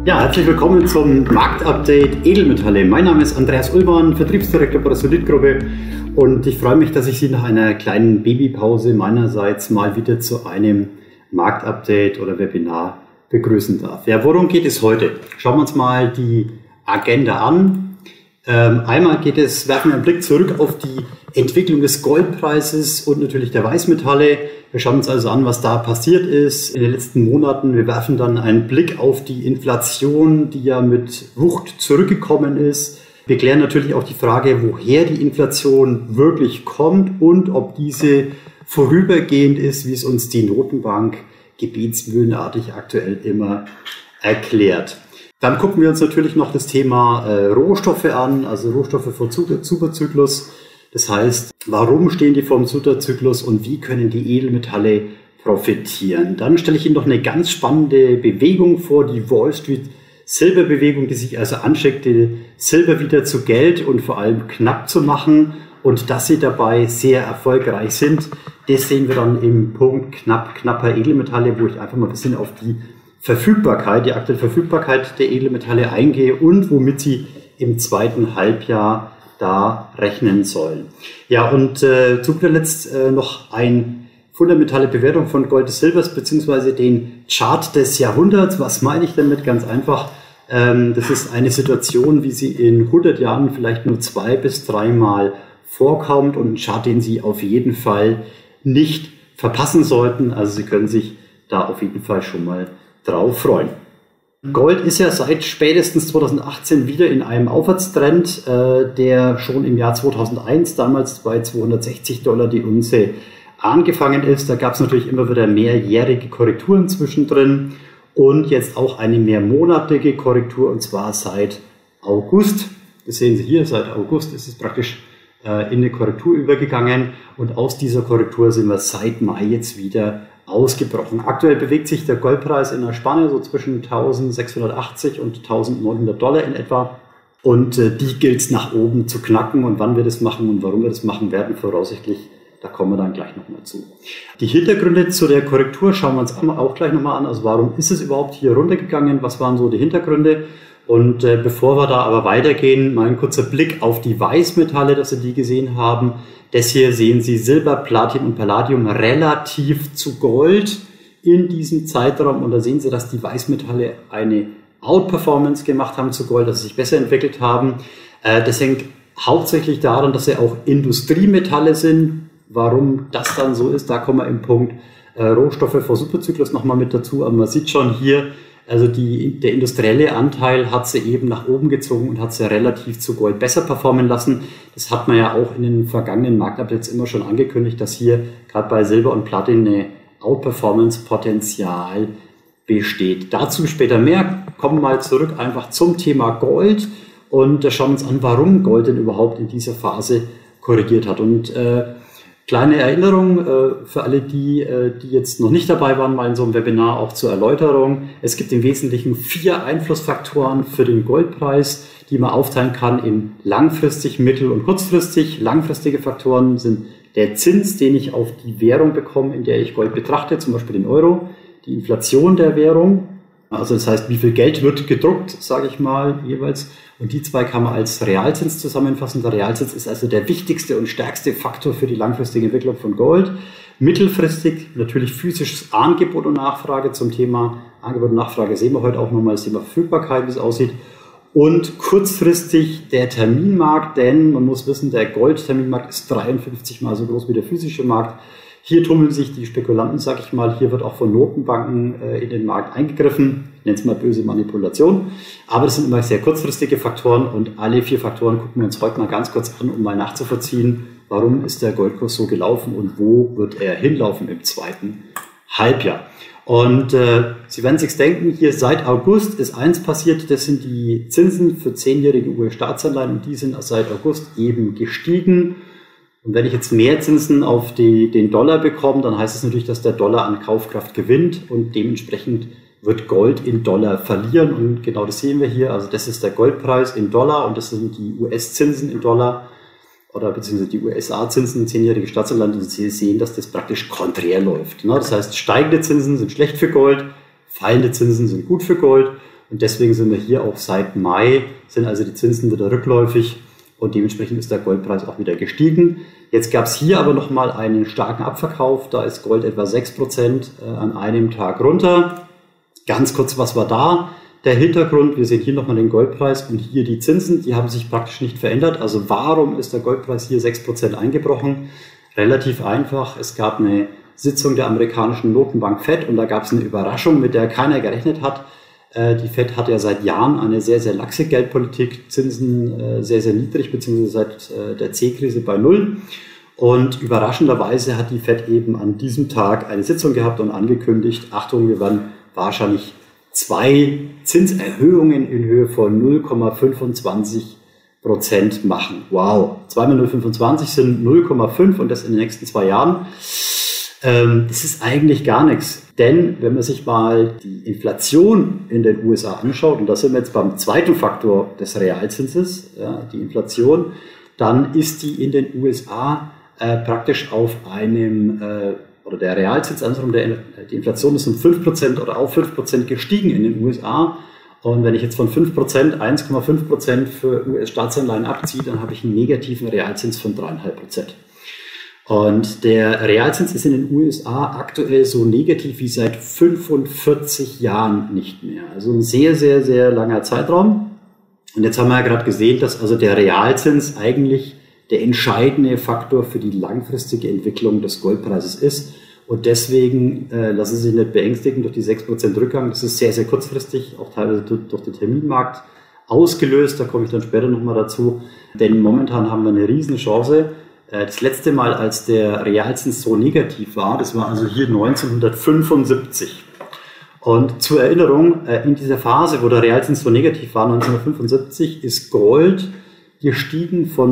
Ja, herzlich willkommen zum Marktupdate Edelmetalle. Mein Name ist Andreas Ullmann, Vertriebsdirektor bei der Solid-Gruppe, und ich freue mich, dass ich Sie nach einer kleinen Babypause meinerseits mal wieder zu einem Marktupdate oder Webinar begrüßen darf. Ja, worum geht es heute? Schauen wir uns mal die Agenda an. Einmal werfen wir einen Blick zurück auf die Entwicklung des Goldpreises und natürlich der Weißmetalle. Wir schauen uns also an, was da passiert ist in den letzten Monaten. Wir werfen dann einen Blick auf die Inflation, die ja mit Wucht zurückgekommen ist. Wir klären natürlich auch die Frage, woher die Inflation wirklich kommt und ob diese vorübergehend ist, wie es uns die Notenbank gebetsmühlenartig aktuell immer erklärt. Dann gucken wir uns natürlich noch das Thema Rohstoffe an, also Rohstoffe vor Superzyklus. Das heißt, warum stehen die vor dem Superzyklus und wie können die Edelmetalle profitieren? Dann stelle ich Ihnen noch eine ganz spannende Bewegung vor, die Wall Street Silberbewegung, die sich also anschickte, Silber wieder zu Geld und vor allem knapp zu machen, und dass sie dabei sehr erfolgreich sind. Das sehen wir dann im Punkt knapper Edelmetalle, wo ich einfach mal ein bisschen auf die Verfügbarkeit, die aktuelle Verfügbarkeit der Edelmetalle eingehe und womit sie im zweiten Halbjahr da rechnen sollen. Ja, und zu guter Letzt noch ein fundamentale Bewertung von Gold des Silbers beziehungsweise den Chart des Jahrhunderts. Was meine ich damit? Ganz einfach. Das ist eine Situation, wie sie in 100 Jahren vielleicht nur 2- bis 3 Mal vorkommt, und ein Chart, den Sie auf jeden Fall nicht verpassen sollten. Also Sie können sich da auf jeden Fall schon mal drauf freuen. Gold ist ja seit spätestens 2018 wieder in einem Aufwärtstrend, der schon im Jahr 2001, damals bei $260 die Unze, angefangen ist. Da gab es natürlich immer wieder mehrjährige Korrekturen zwischendrin und jetzt auch eine mehrmonatige Korrektur, und zwar seit August. Das sehen Sie hier, seit August ist es praktisch in eine Korrektur übergegangen, und aus dieser Korrektur sind wir seit Mai jetzt wieder ausgebrochen. Aktuell bewegt sich der Goldpreis in einer Spanne so zwischen 1.680 und $1.900 in etwa, und die gilt es nach oben zu knacken, und wann wir das machen und warum wir das machen werden, voraussichtlich, da kommen wir dann gleich nochmal zu. Die Hintergründe zu der Korrektur schauen wir uns auch gleich nochmal an. Also warum ist es überhaupt hier runtergegangen? Was waren so die Hintergründe? Und bevor wir da aber weitergehen, mal ein kurzer Blick auf die Weißmetalle, dass Sie die gesehen haben. Das hier sehen Sie Silber, Platin und Palladium relativ zu Gold in diesem Zeitraum. Und da sehen Sie, dass die Weißmetalle eine Outperformance gemacht haben zu Gold, dass sie sich besser entwickelt haben. Das hängt hauptsächlich daran, dass sie auch Industriemetalle sind. Warum das dann so ist, da kommen wir im Punkt Rohstoffe vor Superzyklus nochmal mit dazu. Aber man sieht schon hier, also der industrielle Anteil hat sie eben nach oben gezogen und hat sie relativ zu Gold besser performen lassen. Das hat man ja auch in den vergangenen Marktupdates immer schon angekündigt, dass hier gerade bei Silber und Platin eine Outperformance-Potenzial besteht. Dazu später mehr. Kommen wir mal zurück einfach zum Thema Gold und schauen uns an, warum Gold denn überhaupt in dieser Phase korrigiert hat. Und kleine Erinnerung für alle, die jetzt noch nicht dabei waren, mal in so einem Webinar auch zur Erläuterung. Es gibt im Wesentlichen 4 Einflussfaktoren für den Goldpreis, die man aufteilen kann in langfristig, mittel- und kurzfristig. Langfristige Faktoren sind der Zins, den ich auf die Währung bekomme, in der ich Gold betrachte, zum Beispiel den Euro, die Inflation der Währung, also das heißt, wie viel Geld wird gedruckt, sage ich mal, jeweils. Und die 2 kann man als Realzins zusammenfassen. Der Realzins ist also der wichtigste und stärkste Faktor für die langfristige Entwicklung von Gold. Mittelfristig natürlich physisches Angebot und Nachfrage. Zum Thema Angebot und Nachfrage sehen wir heute auch nochmal das Thema Verfügbarkeit, wie es aussieht. Und kurzfristig der Terminmarkt, denn man muss wissen, der Goldterminmarkt ist 53 mal so groß wie der physische Markt. Hier tummeln sich die Spekulanten, sage ich mal. Hier wird auch von Notenbanken in den Markt eingegriffen. Ich nenne es mal böse Manipulation. Aber das sind immer sehr kurzfristige Faktoren, und alle 4 Faktoren gucken wir uns heute mal ganz kurz an, um mal nachzuvollziehen, warum ist der Goldkurs so gelaufen und wo wird er hinlaufen im zweiten Halbjahr. Und Sie werden sich denken, hier seit August ist eins passiert, das sind die Zinsen für 10-jährige US-Staatsanleihen, und die sind seit August eben gestiegen. Und wenn ich jetzt mehr Zinsen auf den Dollar bekomme, dann heißt es natürlich, dass der Dollar an Kaufkraft gewinnt, und dementsprechend wird Gold in Dollar verlieren. Und genau das sehen wir hier. Also das ist der Goldpreis in Dollar, und das sind die US-Zinsen in Dollar oder beziehungsweise die USA-Zinsen, 10-jährige Staatsanleihen. Und Sie sehen, dass das praktisch konträr läuft. Das heißt, steigende Zinsen sind schlecht für Gold, fallende Zinsen sind gut für Gold. Und deswegen sind wir hier auch seit Mai, sind also die Zinsen wieder rückläufig und dementsprechend ist der Goldpreis auch wieder gestiegen. Jetzt gab es hier aber nochmal einen starken Abverkauf, da ist Gold etwa 6% an einem Tag runter. Ganz kurz, was war da? Der Hintergrund, wir sehen hier nochmal den Goldpreis und hier die Zinsen, die haben sich praktisch nicht verändert. Also warum ist der Goldpreis hier 6% eingebrochen? Relativ einfach, es gab eine Sitzung der amerikanischen Notenbank FED und da gab es eine Überraschung, mit der keiner gerechnet hat. Die FED hat ja seit Jahren eine sehr, sehr laxe Geldpolitik, Zinsen sehr, sehr niedrig, beziehungsweise seit der C-Krise bei Null. Und überraschenderweise hat die FED eben an diesem Tag eine Sitzung gehabt und angekündigt, Achtung, wir werden wahrscheinlich 2 Zinserhöhungen in Höhe von 0,25% machen. Wow, 2 mal 0,25 sind 0,5 und das in den nächsten 2 Jahren. Das ist eigentlich gar nichts. Denn wenn man sich mal die Inflation in den USA anschaut, und da sind wir jetzt beim zweiten Faktor des Realzinses, ja, die Inflation, dann ist die in den USA praktisch auf einem oder der Realzins, die Inflation ist um 5% oder auf 5% gestiegen in den USA. Und wenn ich jetzt von 5%, 1,5% für US-Staatsanleihen abziehe, dann habe ich einen negativen Realzins von 3,5%. Und der Realzins ist in den USA aktuell so negativ wie seit 45 Jahren nicht mehr. Also ein sehr, sehr, sehr langer Zeitraum. Und jetzt haben wir ja gerade gesehen, dass also der Realzins eigentlich der entscheidende Faktor für die langfristige Entwicklung des Goldpreises ist. Und deswegen lassen Sie sich nicht beängstigen durch die 6% Rückgang. Das ist sehr, sehr kurzfristig, auch teilweise durch den Terminmarkt ausgelöst. Da komme ich dann später nochmal dazu. Denn momentan haben wir eine riesen Chance. Das letzte Mal, als der Realzins so negativ war, das war also hier 1975. Und zur Erinnerung, in dieser Phase, wo der Realzins so negativ war, 1975, ist Gold gestiegen von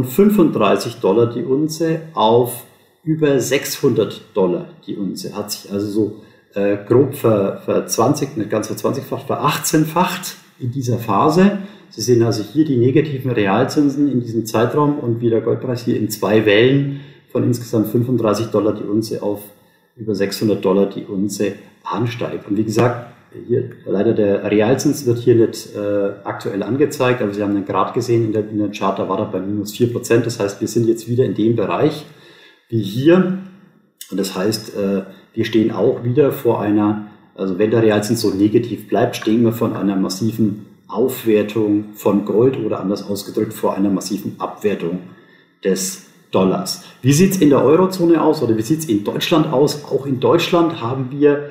$35 die Unze auf über $600 die Unze. Hat sich also so grob verzwanzigt, nicht ganz verzwanzigfacht, ver18-facht in dieser Phase. Sie sehen also hier die negativen Realzinsen in diesem Zeitraum und wie der Goldpreis hier in 2 Wellen von insgesamt $35 die Unze auf über $600 die Unze ansteigt. Und wie gesagt, hier leider der Realzins wird hier nicht aktuell angezeigt, aber Sie haben den Grad gesehen in der Chart, da war er bei minus 4%. Das heißt, wir sind jetzt wieder in dem Bereich wie hier. Und das heißt, wir stehen auch wieder vor einer, also wenn der Realzins so negativ bleibt, stehen wir von einer massiven Aufwertung von Gold oder anders ausgedrückt vor einer massiven Abwertung des Dollars. Wie sieht es in der Eurozone aus oder wie sieht es in Deutschland aus? Auch in Deutschland haben wir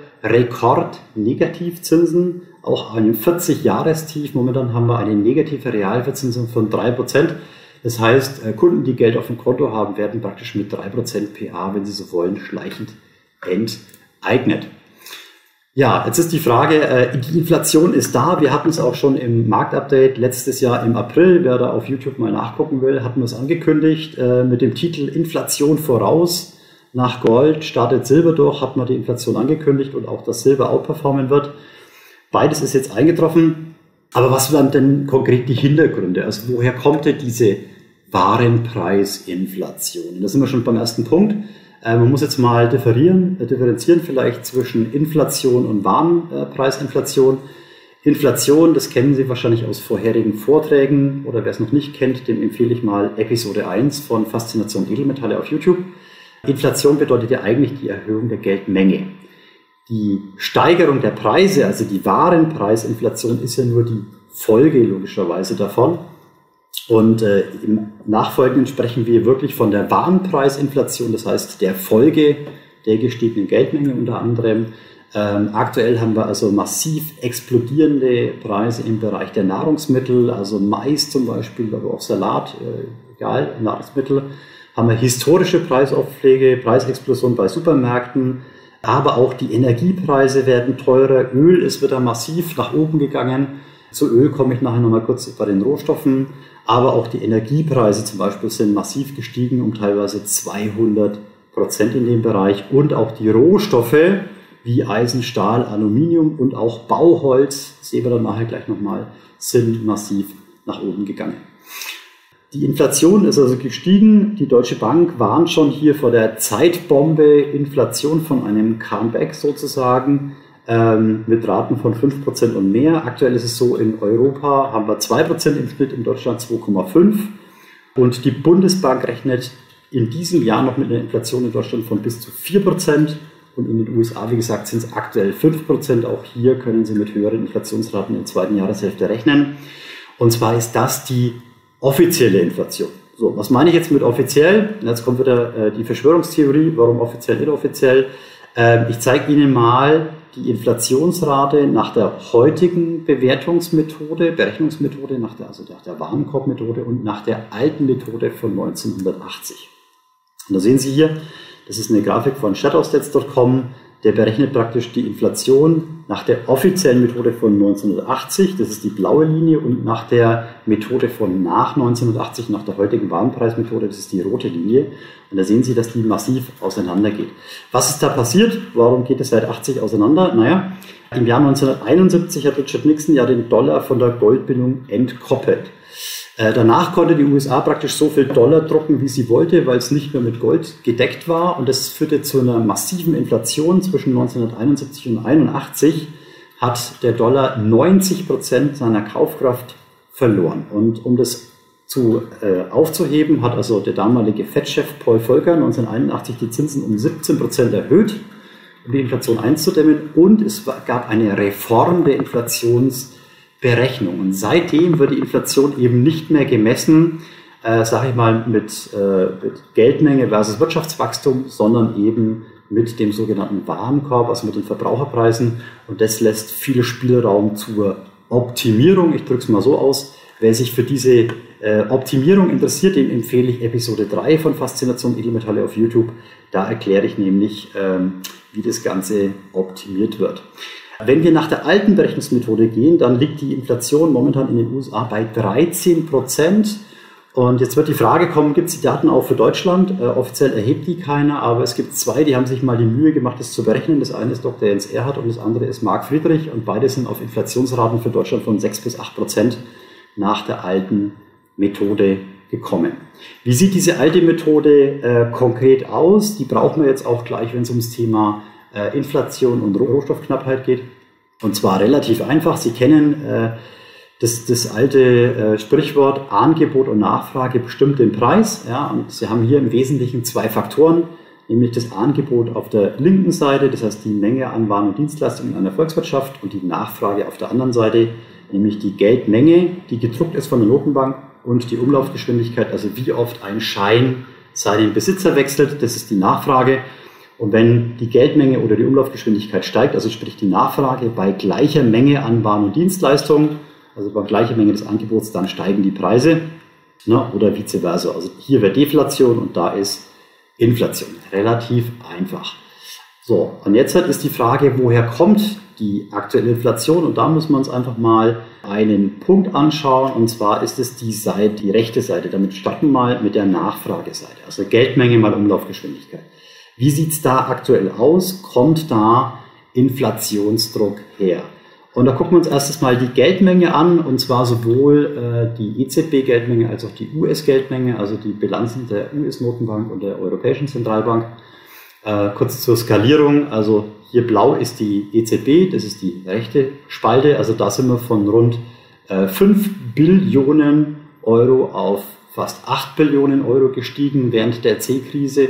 Rekord-Negativzinsen, auch ein 40-Jahrestief. Momentan haben wir eine negative Realverzinsung von 3%. Das heißt, Kunden, die Geld auf dem Konto haben, werden praktisch mit 3% PA, wenn sie so wollen, schleichend enteignet. Ja, jetzt ist die Frage, die Inflation ist da. Wir hatten es auch schon im Marktupdate letztes Jahr im April. Wer da auf YouTube mal nachgucken will, hatten wir es angekündigt mit dem Titel Inflation voraus. Nach Gold startet Silber durch, hat man die Inflation angekündigt und auch, dass Silber outperformen wird. Beides ist jetzt eingetroffen. Aber was waren denn konkret die Hintergründe? Also woher kommt denn diese Warenpreisinflation? Da sind wir schon beim ersten Punkt. Man muss jetzt mal differenzieren vielleicht zwischen Inflation und Warenpreisinflation. Inflation, das kennen Sie wahrscheinlich aus vorherigen Vorträgen oder wer es noch nicht kennt, dem empfehle ich mal Episode 1 von Faszination Edelmetalle auf YouTube. Inflation bedeutet ja eigentlich die Erhöhung der Geldmenge. Die Steigerung der Preise, also die Warenpreisinflation, ist ja nur die Folge logischerweise davon. Und im Nachfolgenden sprechen wir wirklich von der Warenpreisinflation, das heißt der Folge der gestiegenen Geldmenge unter anderem. Aktuell haben wir also massiv explodierende Preise im Bereich der Nahrungsmittel, also Mais zum Beispiel, aber auch Salat, egal, Nahrungsmittel. Haben wir historische Preisaufschläge, Preisexplosion bei Supermärkten, aber auch die Energiepreise werden teurer, Öl ist wieder massiv nach oben gegangen. Zu Öl komme ich nachher nochmal kurz bei den Rohstoffen. Aber auch die Energiepreise zum Beispiel sind massiv gestiegen, um teilweise 200% in dem Bereich. Und auch die Rohstoffe wie Eisen, Stahl, Aluminium und auch Bauholz, das sehen wir dann nachher gleich nochmal, sind massiv nach oben gegangen. Die Inflation ist also gestiegen. Die Deutsche Bank warnt schon hier vor der Zeitbombe Inflation von einem Comeback sozusagen. mit Raten von 5% und mehr. Aktuell ist es so, in Europa haben wir 2% im Schnitt, in Deutschland 2,5%. Und die Bundesbank rechnet in diesem Jahr noch mit einer Inflation in Deutschland von bis zu 4%. Und in den USA, wie gesagt, sind es aktuell 5%. Auch hier können Sie mit höheren Inflationsraten in der zweiten Jahreshälfte rechnen. Und zwar ist das die offizielle Inflation. So, was meine ich jetzt mit offiziell? Jetzt kommt wieder die Verschwörungstheorie. Warum offiziell, inoffiziell? Ich zeige Ihnen mal die Inflationsrate nach der heutigen Berechnungsmethode, nach der Warenkorbmethode und nach der alten Methode von 1980. Und da sehen Sie hier, das ist eine Grafik von shadowstats.com, der berechnet praktisch die Inflation nach der offiziellen Methode von 1980, das ist die blaue Linie, und nach der Methode von nach 1980, nach der heutigen Warenpreismethode, das ist die rote Linie. Und da sehen Sie, dass die massiv auseinandergeht. Was ist da passiert? Warum geht es seit 80 auseinander? Naja, im Jahr 1971 hat Richard Nixon ja den Dollar von der Goldbindung entkoppelt. Danach konnte die USA praktisch so viel Dollar drucken, wie sie wollte, weil es nicht mehr mit Gold gedeckt war. Und das führte zu einer massiven Inflation. Zwischen 1971 und 1981 hat der Dollar 90% seiner Kaufkraft verloren. Und um das aufzuheben, hat also der damalige Fed-Chef Paul Volcker 1981 die Zinsen um 17% erhöht, um die Inflation einzudämmen. Und es gab eine Reform der Inflationsberechnung. Und seitdem wird die Inflation eben nicht mehr gemessen, sage ich mal, mit Geldmenge versus Wirtschaftswachstum, sondern eben mit dem sogenannten Warenkorb, also mit den Verbraucherpreisen. Und das lässt viel Spielraum zur Optimierung. Ich drücke es mal so aus. Wer sich für diese Optimierung interessiert, dem empfehle ich Episode 3 von Faszination Edelmetalle auf YouTube. Da erkläre ich nämlich, wie das Ganze optimiert wird. Wenn wir nach der alten Berechnungsmethode gehen, dann liegt die Inflation momentan in den USA bei 13%. Und jetzt wird die Frage kommen, gibt es die Daten auch für Deutschland? Offiziell erhebt die keiner, aber es gibt zwei, die haben sich mal die Mühe gemacht, das zu berechnen. Das eine ist Dr. Jens Erhardt und das andere ist Marc Friedrich. Und beide sind auf Inflationsraten für Deutschland von 6 bis 8% nach der alten Methode gekommen. Wie sieht diese alte Methode konkret aus? Die brauchen wir jetzt auch gleich, wenn es ums Thema Inflation und Rohstoffknappheit geht. Und zwar relativ einfach. Sie kennen das alte Sprichwort, Angebot und Nachfrage bestimmt den Preis. Ja, und Sie haben hier im Wesentlichen zwei Faktoren, nämlich das Angebot auf der linken Seite, das heißt die Menge an Waren und Dienstleistungen in einer Volkswirtschaft, und die Nachfrage auf der anderen Seite, nämlich die Geldmenge, die gedruckt ist von der Notenbank, und die Umlaufgeschwindigkeit, also wie oft ein Schein seinen Besitzer wechselt, das ist die Nachfrage. Und wenn die Geldmenge oder die Umlaufgeschwindigkeit steigt, also sprich die Nachfrage bei gleicher Menge an Waren und Dienstleistungen, also bei gleicher Menge des Angebots, dann steigen die Preise, ne, oder vice versa. Also hier wäre Deflation und da ist Inflation. Relativ einfach. So, und jetzt ist die Frage, woher kommt die aktuelle Inflation? Und da muss man uns einfach mal einen Punkt anschauen, und zwar ist es die rechte Seite. Damit starten wir mal mit der Nachfrageseite, also Geldmenge mal Umlaufgeschwindigkeit. Wie sieht es da aktuell aus? Kommt da Inflationsdruck her? Und da gucken wir uns erstes mal die Geldmenge an, und zwar sowohl die EZB-Geldmenge als auch die US-Geldmenge, also die Bilanzen der US-Notenbank und der Europäischen Zentralbank. Kurz zur Skalierung, also hier blau ist die EZB, das ist die rechte Spalte, also da sind wir von rund 5 Billionen Euro auf fast 8 Billionen Euro gestiegen während der C-Krise,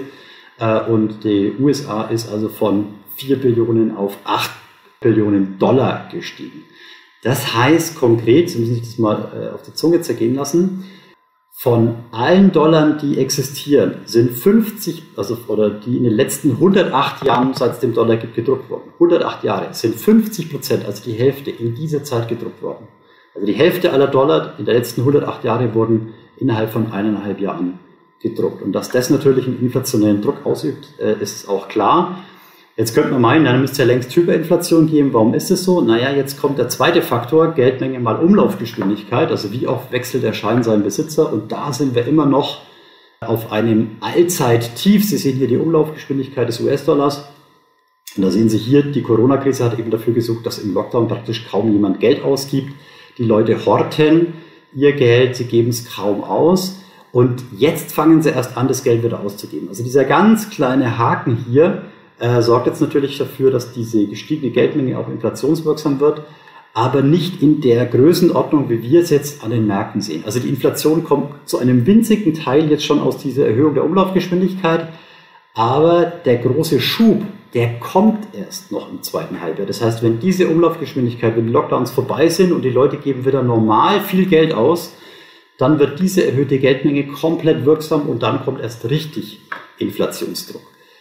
und die USA ist also von 4 Billionen auf 8 Billionen Dollar gestiegen. Das heißt konkret, Sie müssen sich das mal auf die Zunge zergehen lassen, von allen Dollar, die existieren, sind 50, oder die in den letzten 108 Jahren, seit es den Dollar gibt, gedruckt worden. 108 Jahre sind 50%, also die Hälfte, in dieser Zeit gedruckt worden. Also die Hälfte aller Dollar in den letzten 108 Jahre wurden innerhalb von 1,5 Jahren gedruckt. Und dass das natürlich einen inflationären Druck ausübt, ist auch klar. Jetzt könnte man meinen, dann müsste es ja längst Hyperinflation geben. Warum ist es so? Naja, jetzt kommt der zweite Faktor, Geldmenge mal Umlaufgeschwindigkeit. Also wie oft wechselt der Schein seinen Besitzer? Und da sind wir immer noch auf einem Allzeittief. Sie sehen hier die Umlaufgeschwindigkeit des US-Dollars. Und da sehen Sie hier, die Corona-Krise hat eben dafür gesorgt, dass im Lockdown praktisch kaum jemand Geld ausgibt. Die Leute horten ihr Geld, sie geben es kaum aus. Und jetzt fangen sie erst an, das Geld wieder auszugeben. Also dieser ganz kleine Haken hier sorgt jetzt natürlich dafür, dass diese gestiegene Geldmenge auch inflationswirksam wird, aber nicht in der Größenordnung, wie wir es jetzt an den Märkten sehen. Also die Inflation kommt zu einem winzigen Teil jetzt schon aus dieser Erhöhung der Umlaufgeschwindigkeit, aber der große Schub, der kommt erst noch im zweiten Halbjahr. Das heißt, wenn diese Umlaufgeschwindigkeit, wenn die Lockdowns vorbei sind und die Leute geben wieder normal viel Geld aus, dann wird diese erhöhte Geldmenge komplett wirksam und dann kommt erst richtig Inflationsdruck.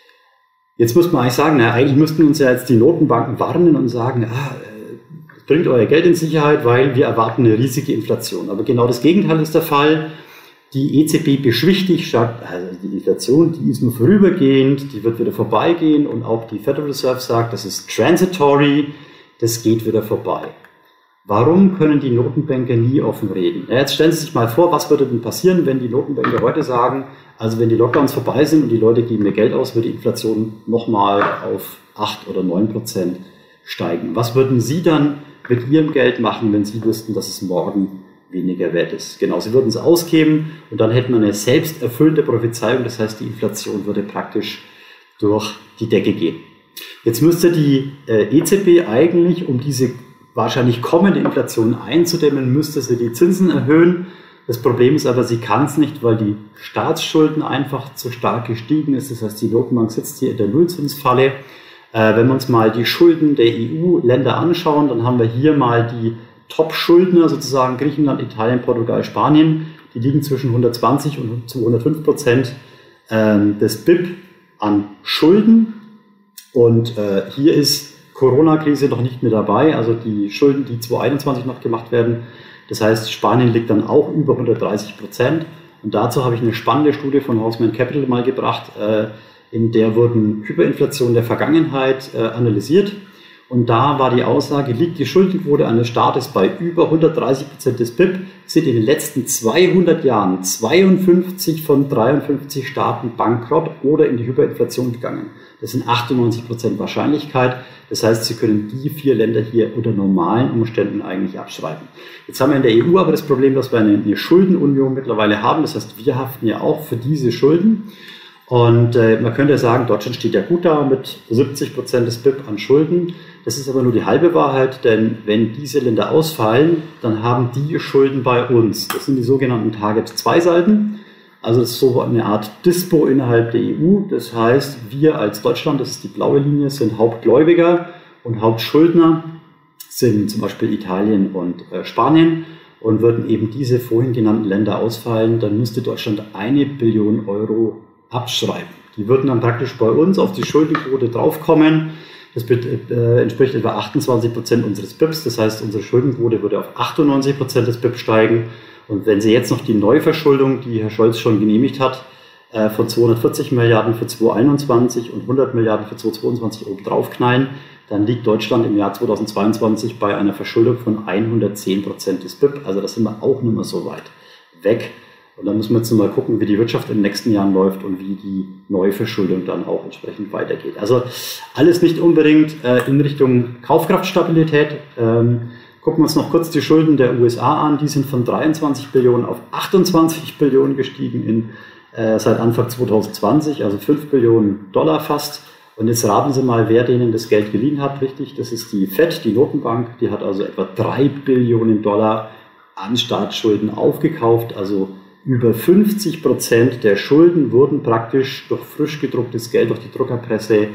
Jetzt muss man eigentlich sagen, eigentlich müssten uns ja jetzt die Notenbanken warnen und sagen, bringt euer Geld in Sicherheit, weil wir erwarten eine riesige Inflation. Aber genau das Gegenteil ist der Fall. Die EZB beschwichtigt, sagt, also die Inflation, die ist nur vorübergehend, die wird wieder vorbeigehen und auch die Federal Reserve sagt, das ist transitory, das geht wieder vorbei. Warum können die Notenbanker nie offen reden? Jetzt stellen Sie sich mal vor, was würde denn passieren, wenn die Notenbanker heute sagen, also wenn die Lockdowns vorbei sind und die Leute geben mehr Geld aus, wird die Inflation nochmal auf 8 oder 9% steigen. Was würden Sie dann mit Ihrem Geld machen, wenn Sie wüssten, dass es morgen weniger wert ist? Genau, Sie würden es ausgeben und dann hätten wir eine selbsterfüllende Prophezeiung, das heißt, die Inflation würde praktisch durch die Decke gehen. Jetzt müsste die EZB eigentlich, um diese wahrscheinlich kommende Inflation einzudämmen, müsste sie die Zinsen erhöhen. Das Problem ist aber, sie kann es nicht, weil die Staatsschulden einfach zu stark gestiegen ist. Das heißt, die Notenbank sitzt hier in der Nullzinsfalle. Wenn wir uns mal die Schulden der EU-Länder anschauen, dann haben wir hier mal die Top-Schuldner, sozusagen Griechenland, Italien, Portugal, Spanien. Die liegen zwischen 120 und 205% des BIP an Schulden. Und hier ist Corona-Krise noch nicht mit dabei, also die Schulden, die 2021 noch gemacht werden. Das heißt, Spanien liegt dann auch über 130%. Und dazu habe ich eine spannende Studie von Horseman Capital mal gebracht, in der wurden Hyperinflation der Vergangenheit analysiert. Und da war die Aussage, liegt die Schuldenquote eines Staates bei über 130% des BIP, sind in den letzten 200 Jahren 52 von 53 Staaten bankrott oder in die Hyperinflation gegangen. Das sind 98% Wahrscheinlichkeit. Das heißt, Sie können die 4 Länder hier unter normalen Umständen eigentlich abschreiben. Jetzt haben wir in der EU aber das Problem, dass wir eine Schuldenunion mittlerweile haben. Das heißt, wir haften ja auch für diese Schulden. Und man könnte sagen, Deutschland steht ja gut da mit 70% des BIP an Schulden. Das ist aber nur die halbe Wahrheit, denn wenn diese Länder ausfallen, dann haben die Schulden bei uns. Das sind die sogenannten Target-2-Salden. Also das ist so eine Art Dispo innerhalb der EU. Das heißt, wir als Deutschland, das ist die blaue Linie, sind Hauptgläubiger und Hauptschuldner sind zum Beispiel Italien und Spanien. Und würden eben diese vorhin genannten Länder ausfallen, dann müsste Deutschland 1 Billion Euro abschreiben. Die würden dann praktisch bei uns auf die Schuldenquote draufkommen. Das entspricht etwa 28% unseres BIPs. Das heißt, unsere Schuldenquote würde auf 98% des BIP steigen. Und wenn Sie jetzt noch die Neuverschuldung, die Herr Scholz schon genehmigt hat, von 240 Milliarden für 2021 und 100 Milliarden für 2022 oben drauf knallen, dann liegt Deutschland im Jahr 2022 bei einer Verschuldung von 110% des BIP. Also da sind wir auch nicht mehr so weit weg. Und dann müssen wir jetzt mal gucken, wie die Wirtschaft in den nächsten Jahren läuft und wie die Neuverschuldung dann auch entsprechend weitergeht. Also alles nicht unbedingt in Richtung Kaufkraftstabilität. Gucken wir uns noch kurz die Schulden der USA an. Die sind von 23 Billionen auf 28 Billionen gestiegen seit Anfang 2020, also 5 Billionen Dollar fast. Und jetzt raten Sie mal, wer denen das Geld geliehen hat, richtig? Das ist die Fed, die Notenbank. Die hat also etwa 3 Billionen Dollar an Staatsschulden aufgekauft. Also über 50% der Schulden wurden praktisch durch frisch gedrucktes Geld, durch die Druckerpresse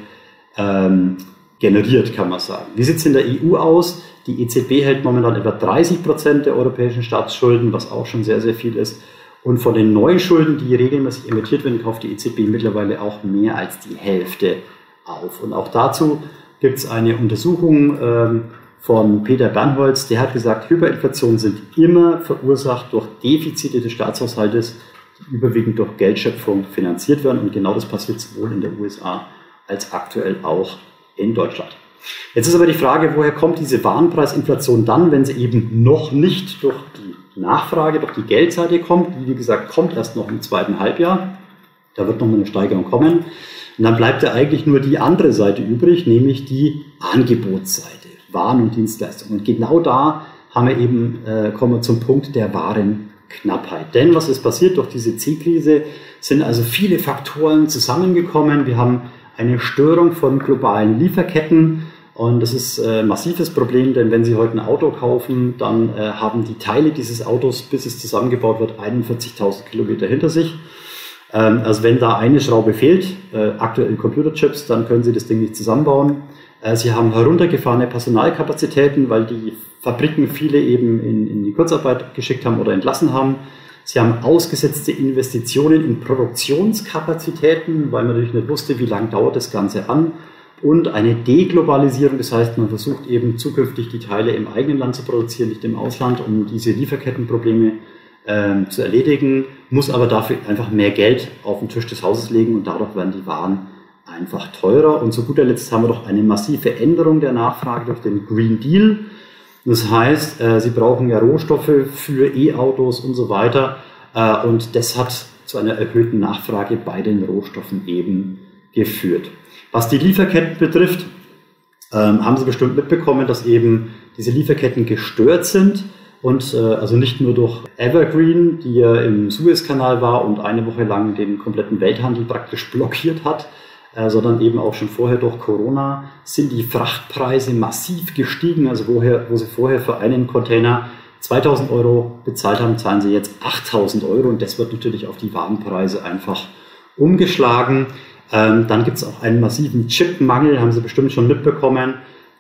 generiert, kann man sagen. Wie sieht es in der EU aus? Die EZB hält momentan etwa 30% der europäischen Staatsschulden, was auch schon sehr, sehr viel ist. Und von den neuen Schulden, die regelmäßig emittiert werden, kauft die EZB mittlerweile auch mehr als die Hälfte auf. Und auch dazu gibt es eine Untersuchung von Peter Bernholz, der hat gesagt, Hyperinflationen sind immer verursacht durch Defizite des Staatshaushaltes, die überwiegend durch Geldschöpfung finanziert werden. Und genau das passiert sowohl in den USA als aktuell auch in Deutschland. Jetzt ist aber die Frage, woher kommt diese Warenpreisinflation dann, wenn sie eben noch nicht durch die Nachfrage, durch die Geldseite kommt, die wie gesagt kommt erst noch im zweiten Halbjahr. Da wird nochmal eine Steigerung kommen. Und dann bleibt ja eigentlich nur die andere Seite übrig, nämlich die Angebotsseite, Waren und Dienstleistungen. Und genau da kommen wir zum Punkt der Warenknappheit. Denn was ist passiert durch diese C-Krise, sind also viele Faktoren zusammengekommen. Wir haben eine Störung von globalen Lieferketten. Und das ist ein massives Problem, denn wenn Sie heute ein Auto kaufen, dann haben die Teile dieses Autos, bis es zusammengebaut wird, 41.000 Kilometer hinter sich. Also wenn da eine Schraube fehlt, aktuell Computerchips, dann können Sie das Ding nicht zusammenbauen. Sie haben heruntergefahrene Personalkapazitäten, weil die Fabriken viele eben in die Kurzarbeit geschickt haben oder entlassen haben. Sie haben ausgesetzte Investitionen in Produktionskapazitäten, weil man natürlich nicht wusste, wie lange dauert das Ganze an. Und eine Deglobalisierung, das heißt, man versucht eben zukünftig die Teile im eigenen Land zu produzieren, nicht im Ausland, um diese Lieferkettenprobleme zu erledigen, muss aber dafür einfach mehr Geld auf den Tisch des Hauses legen und dadurch werden die Waren einfach teurer. Und zu guter Letzt haben wir doch eine massive Änderung der Nachfrage durch den Green Deal. Das heißt, Sie brauchen ja Rohstoffe für E-Autos und so weiter und das hat zu einer erhöhten Nachfrage bei den Rohstoffen eben geführt. Was die Lieferketten betrifft, haben Sie bestimmt mitbekommen, dass eben diese Lieferketten gestört sind und also nicht nur durch Evergreen, die ja im Suezkanal war und eine Woche lang den kompletten Welthandel praktisch blockiert hat, sondern eben auch schon vorher durch Corona sind die Frachtpreise massiv gestiegen. Also wo Sie vorher für einen Container 2.000 Euro bezahlt haben, zahlen Sie jetzt 8.000 Euro und das wird natürlich auf die Warenpreise einfach umgeschlagen. Dann gibt es auch einen massiven Chipmangel, haben Sie bestimmt schon mitbekommen.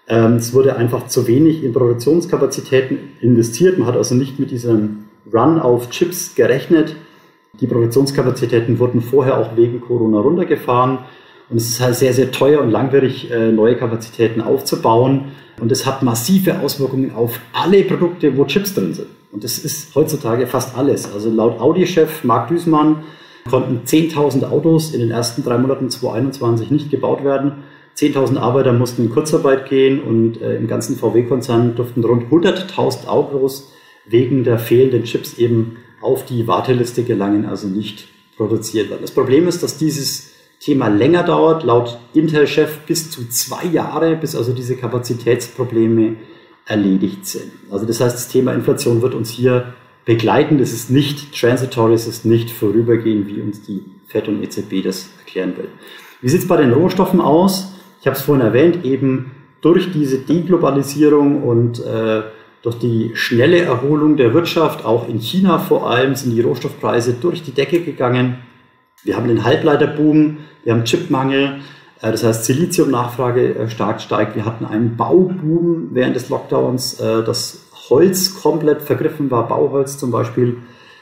Es wurde einfach zu wenig in Produktionskapazitäten investiert. Man hat also nicht mit diesem Run auf Chips gerechnet. Die Produktionskapazitäten wurden vorher auch wegen Corona runtergefahren. Und es ist halt sehr, sehr teuer und langwierig, neue Kapazitäten aufzubauen. Und es hat massive Auswirkungen auf alle Produkte, wo Chips drin sind. Und das ist heutzutage fast alles. Also laut Audi-Chef Marc Duesmann konnten 10.000 Autos in den ersten 3 Monaten 2021 nicht gebaut werden. 10.000 Arbeiter mussten in Kurzarbeit gehen und im ganzen VW-Konzern durften rund 100.000 Autos wegen der fehlenden Chips eben auf die Warteliste gelangen, also nicht produziert werden. Das Problem ist, dass dieses Thema länger dauert, laut Intel-Chef bis zu 2 Jahre, bis also diese Kapazitätsprobleme erledigt sind. Also das heißt, das Thema Inflation wird uns hier begleiten. Das ist nicht transitory, es ist nicht vorübergehend, wie uns die FED und EZB das erklären will. Wie sieht es bei den Rohstoffen aus? Ich habe es vorhin erwähnt, eben durch diese Deglobalisierung und durch die schnelle Erholung der Wirtschaft, auch in China vor allem, sind die Rohstoffpreise durch die Decke gegangen. Wir haben den Halbleiterboom, wir haben Chipmangel, das heißt Siliziumnachfrage stark steigt. Wir hatten einen Bauboom während des Lockdowns, das Holz komplett vergriffen war, Bauholz zum Beispiel.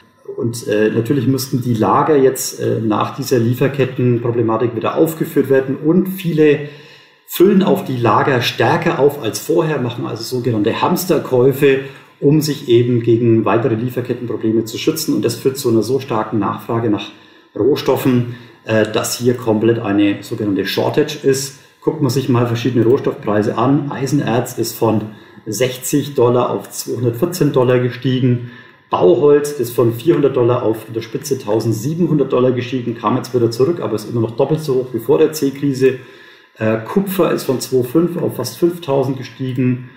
Und natürlich mussten die Lager jetzt nach dieser Lieferkettenproblematik wieder aufgeführt werden und viele füllen auch die Lager stärker auf als vorher, machen also sogenannte Hamsterkäufe, um sich eben gegen weitere Lieferkettenprobleme zu schützen. Und das führt zu einer so starken Nachfrage nach Rohstoffen, dass hier komplett eine sogenannte Shortage ist. Guckt man sich mal verschiedene Rohstoffpreise an. Eisenerz ist von $60 auf $214 gestiegen. Bauholz ist von $400 auf in der Spitze $1.700 gestiegen, kam jetzt wieder zurück, aber ist immer noch doppelt so hoch wie vor der C-Krise. Kupfer ist von 2,5 auf fast 5.000 gestiegen.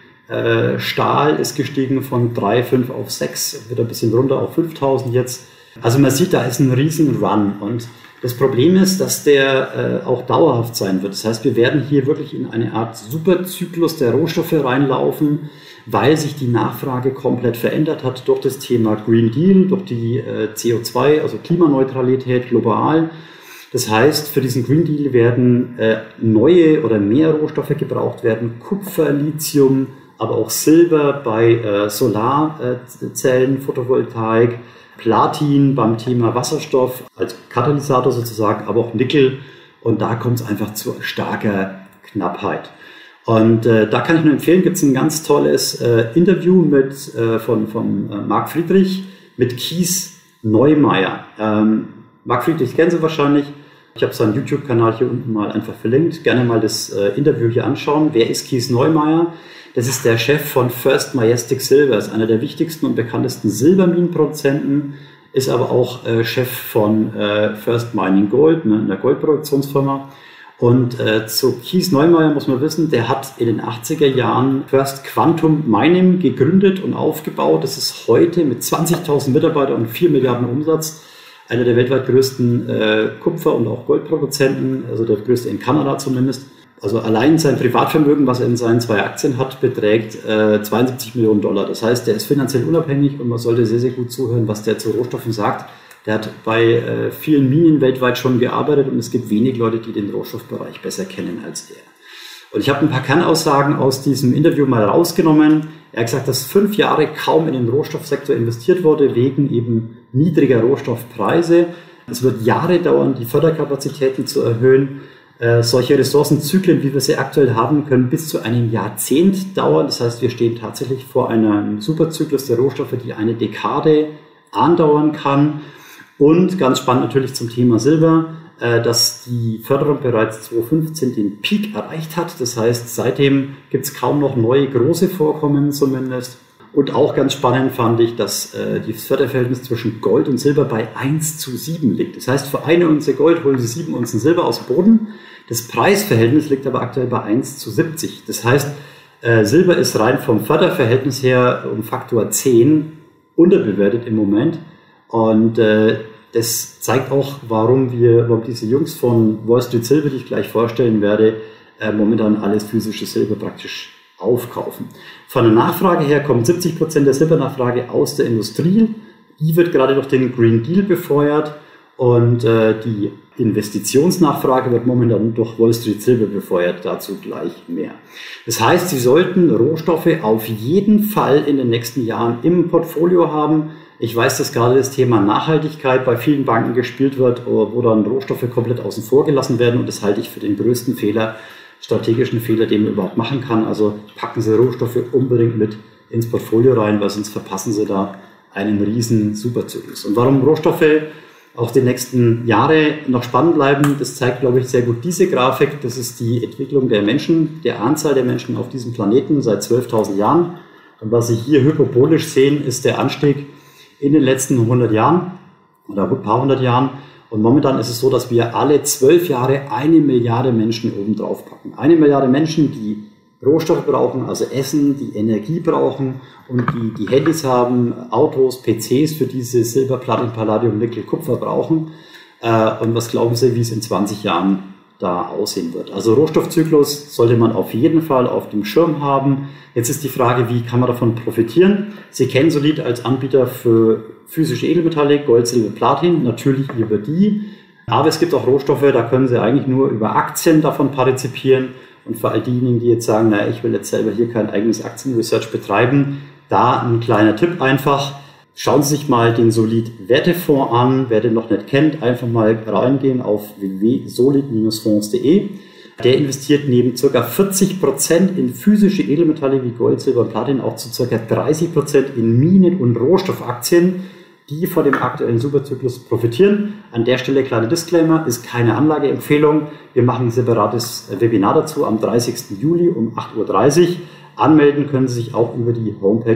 Stahl ist gestiegen von 3,5 auf 6, wird ein bisschen runter auf 5.000 jetzt. Also man sieht, da ist ein riesen Run und das Problem ist, dass der auch dauerhaft sein wird. Das heißt, wir werden hier wirklich in eine Art Superzyklus der Rohstoffe reinlaufen, weil sich die Nachfrage komplett verändert hat durch das Thema Green Deal, durch die CO2, also Klimaneutralität global. Das heißt, für diesen Green Deal werden neue oder mehr Rohstoffe gebraucht werden, Kupfer, Lithium, aber auch Silber bei Solarzellen, Photovoltaik, Platin beim Thema Wasserstoff als Katalysator sozusagen, aber auch Nickel. Und da kommt es einfach zu starker Knappheit. Und da kann ich nur empfehlen, gibt es ein ganz tolles Interview von Marc Friedrich mit Kees Neumeier. Marc Friedrich kennen Sie wahrscheinlich. Ich habe seinen YouTube-Kanal hier unten mal einfach verlinkt. Gerne mal das Interview hier anschauen. Wer ist Kees Neumeier? Das ist der Chef von First Majestic Silver, ist einer der wichtigsten und bekanntesten Silberminenproduzenten, ist aber auch Chef von First Mining Gold, ne, einer Goldproduktionsfirma. Und zu Kees Neumeier muss man wissen, der hat in den 80er Jahren First Quantum Mining gegründet und aufgebaut. Das ist heute mit 20.000 Mitarbeitern und 4 Milliarden Umsatz einer der weltweit größten Kupfer- und auch Goldproduzenten, also der größte in Kanada zumindest. Also allein sein Privatvermögen, was er in seinen 2 Aktien hat, beträgt 72 Millionen Dollar. Das heißt, der ist finanziell unabhängig und man sollte sehr, sehr gut zuhören, was der zu Rohstoffen sagt. Der hat bei vielen Minen weltweit schon gearbeitet und es gibt wenig Leute, die den Rohstoffbereich besser kennen als er. Und ich habe ein paar Kernaussagen aus diesem Interview mal rausgenommen. Er hat gesagt, dass 5 Jahre kaum in den Rohstoffsektor investiert wurde, wegen eben niedriger Rohstoffpreise. Es wird Jahre dauern, die Förderkapazitäten zu erhöhen. Solche Ressourcenzyklen, wie wir sie aktuell haben, können bis zu einem Jahrzehnt dauern. Das heißt, wir stehen tatsächlich vor einem Superzyklus der Rohstoffe, die eine Dekade andauern kann. Und ganz spannend natürlich zum Thema Silber, dass die Förderung bereits 2015 den Peak erreicht hat. Das heißt, seitdem gibt es kaum noch neue große Vorkommen zumindest. Und auch ganz spannend fand ich, dass das Förderverhältnis zwischen Gold und Silber bei 1:7 liegt. Das heißt, für eine Unze Gold holen Sie 7 Unzen Silber aus dem Boden. Das Preisverhältnis liegt aber aktuell bei 1:70. Das heißt, Silber ist rein vom Förderverhältnis her um Faktor 10 unterbewertet im Moment. Und das zeigt auch, warum diese Jungs von Wall Street Silver, die ich gleich vorstellen werde, momentan alles physische Silber praktisch aufkaufen. Von der Nachfrage her kommt 70% der Silbernachfrage aus der Industrie. Die wird gerade durch den Green Deal befeuert und die Investitionsnachfrage wird momentan durch Wall Street Silver befeuert, dazu gleich mehr. Das heißt, Sie sollten Rohstoffe auf jeden Fall in den nächsten Jahren im Portfolio haben. Ich weiß, dass gerade das Thema Nachhaltigkeit bei vielen Banken gespielt wird, wo dann Rohstoffe komplett außen vor gelassen werden und das halte ich für den größten Fehler, strategischen Fehler, den man überhaupt machen kann. Also packen Sie Rohstoffe unbedingt mit ins Portfolio rein, weil sonst verpassen Sie da einen riesen Superzyklus. Und warum Rohstoffe auch die nächsten Jahre noch spannend bleiben, das zeigt, glaube ich, sehr gut diese Grafik. Das ist die Entwicklung der Menschen, der Anzahl der Menschen auf diesem Planeten seit 12.000 Jahren. Und was Sie hier hyperbolisch sehen, ist der Anstieg in den letzten 100 Jahren oder ein paar hundert Jahren. Und momentan ist es so, dass wir alle 12 Jahre 1 Milliarde Menschen oben drauf packen. 1 Milliarde Menschen, die Rohstoffe brauchen, also Essen, die Energie brauchen und die Handys haben, Autos, PCs für diese Silber, Platin, Palladium, Nickel, Kupfer brauchen. Und was glauben Sie, wie es in 20 Jahren da aussehen wird? Also Rohstoffzyklus sollte man auf jeden Fall auf dem Schirm haben. Jetzt ist die Frage, wie kann man davon profitieren? Sie kennen Solid als Anbieter für physische Edelmetalle, Gold, Silber, Platin, natürlich über die. Aber es gibt auch Rohstoffe, da können Sie eigentlich nur über Aktien davon partizipieren. Und für all diejenigen, die jetzt sagen, naja, ich will jetzt selber hier kein eigenes Aktienresearch betreiben, da ein kleiner Tipp einfach. Schauen Sie sich mal den Solid Wertefonds an. Wer den noch nicht kennt, einfach mal reingehen auf www.solid-fonds.de. Der investiert neben ca. 40% in physische Edelmetalle wie Gold, Silber und Platin auch zu ca. 30% in Minen- und Rohstoffaktien, die von dem aktuellen Superzyklus profitieren. An der Stelle kleiner Disclaimer, ist keine Anlageempfehlung. Wir machen ein separates Webinar dazu am 30. Juli um 8:30 Uhr. Anmelden können Sie sich auch über die Homepage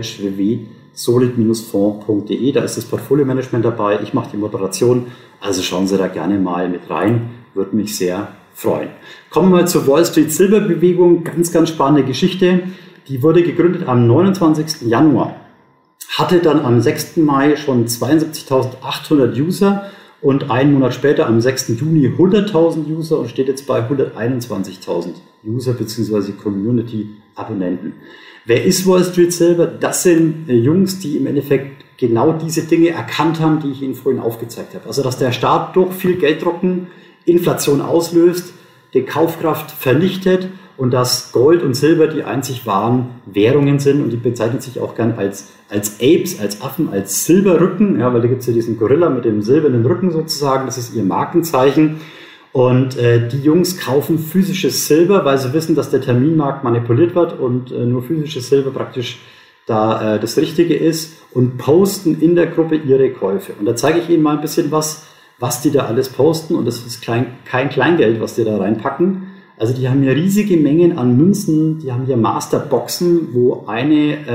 www.solid-fonds.de. Da ist das Portfolio-Management dabei. Ich mache die Moderation. Also schauen Sie da gerne mal mit rein. Würde mich sehr freuen. Kommen wir mal zur Wall Street Silver Bewegung. Ganz, ganz spannende Geschichte. Die wurde gegründet am 29. Januar. Hatte dann am 6. Mai schon 72.800 User und einen Monat später am 6. Juni 100.000 User und steht jetzt bei 121.000 User bzw. Community-Abonnenten. Wer ist Wall Street Silver? Das sind Jungs, die im Endeffekt genau diese Dinge erkannt haben, die ich Ihnen vorhin aufgezeigt habe. Also, dass der Staat durch viel Gelddrucken Inflation auslöst, die Kaufkraft vernichtet und dass Gold und Silber die einzig wahren Währungen sind und die bezeichnen sich auch gern als Apes, als Affen, als Silberrücken, ja, weil da gibt es ja diesen Gorilla mit dem silbernen Rücken sozusagen, das ist ihr Markenzeichen. Und die Jungs kaufen physisches Silber, weil sie wissen, dass der Terminmarkt manipuliert wird und nur physisches Silber praktisch da das Richtige ist und posten in der Gruppe ihre Käufe. Und da zeige ich Ihnen mal ein bisschen was die da alles posten und das ist kein Kleingeld, was die da reinpacken. Also die haben hier riesige Mengen an Münzen, die haben hier Masterboxen, wo eine